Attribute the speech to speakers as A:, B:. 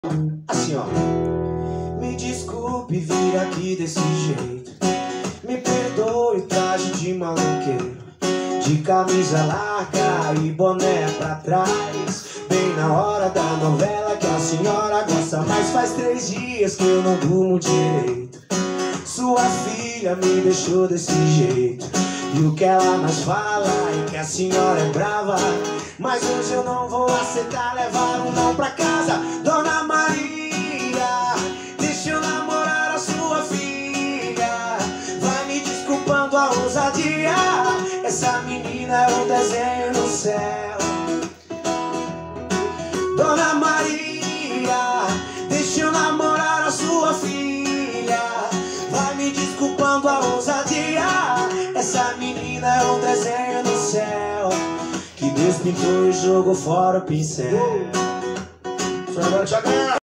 A: Assim, ó. Me desculpe vir aqui desse jeito, me perdoe o traje de maloqueiro, de camisa larga e boné pra trás, bem na hora da novela que a senhora gosta. Mas faz 3 dias que eu não durmo direito. Sua filha me deixou desse jeito, e o que ela mais fala é que a senhora é brava. Mas hoje eu não vou aceitar levar um não pra casa. Dona Maria, deixa eu namorar a sua filha. Vai me desculpando a ousadia, essa menina é um desenho no céu. Dona Maria, deixa eu namorar a sua filha. Vai me desculpando a ousadia, essa menina é um desenho no céu, que Deus pintou e jogou fora o pincel.